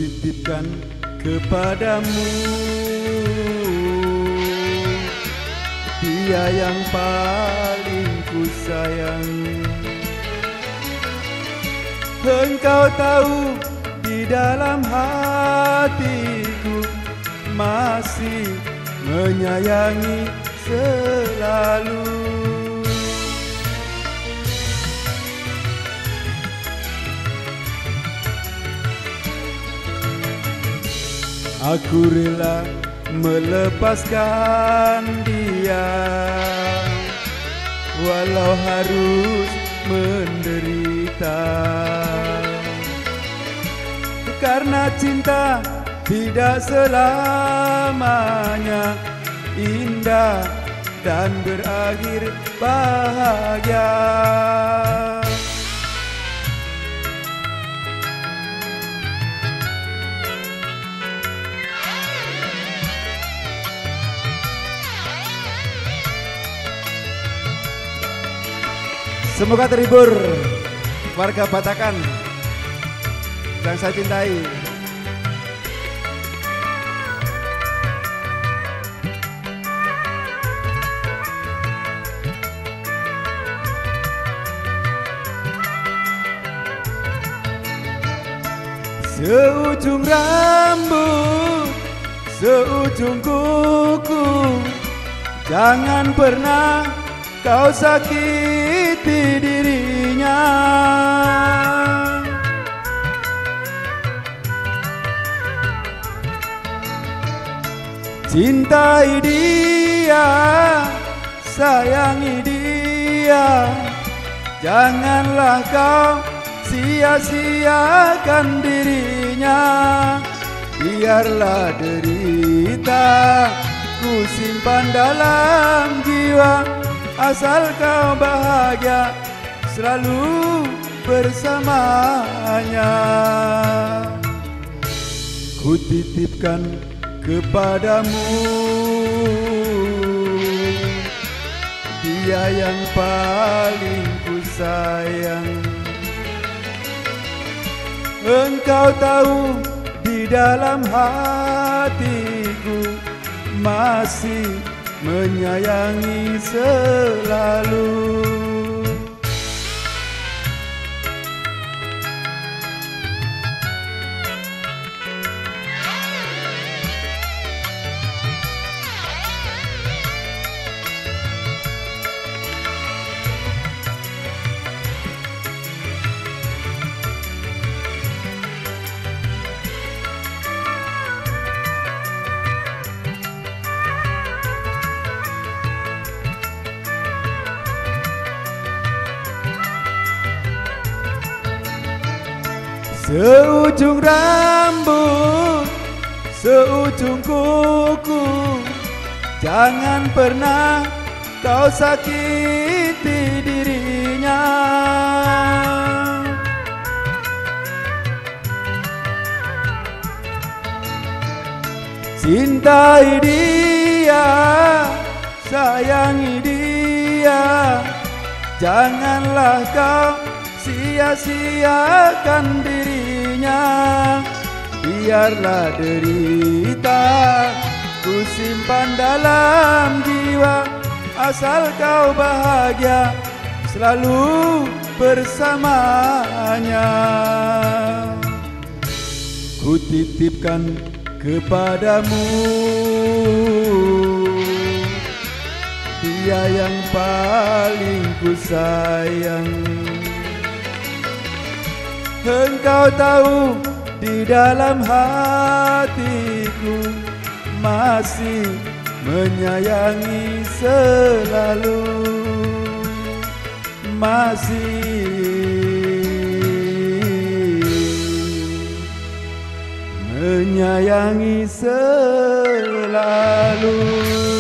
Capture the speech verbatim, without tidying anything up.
Kutitipkan kepadamu Dia yang paling ku sayang. Engkau tahu di dalam hatiku masih menyayangi selalu. Aku rela melepaskan dia walau harus menderita, karena cinta tidak selamanya indah dan berakhir bahagia. Semoga terhibur warga Batakkan yang saya cintai. Seujung rambut, seujung kuku, jangan pernah kau sakiti dirinya. Cintai dia, sayangi dia, janganlah kau sia-siakan dirinya. Biarlah derita ku simpan dalam jiwa, asal kau bahagia selalu bersamanya. Ku titipkan kepadamu dia yang paling ku sayang. Engkau tahu di dalam hatiku masih menyayangi selalu. Seujung rambut, seujung kuku, jangan pernah kau sakiti dirinya. Cintai dia, sayangi dia, janganlah kau sia-siakan dirinya. Biarlah derita ku simpan dalam jiwa, asal kau bahagia selalu bersamanya. Ku titipkan kepadamu dia yang paling ku sayang. Engkau tahu di dalam hatiku masih menyayangi selalu, masih menyayangi selalu.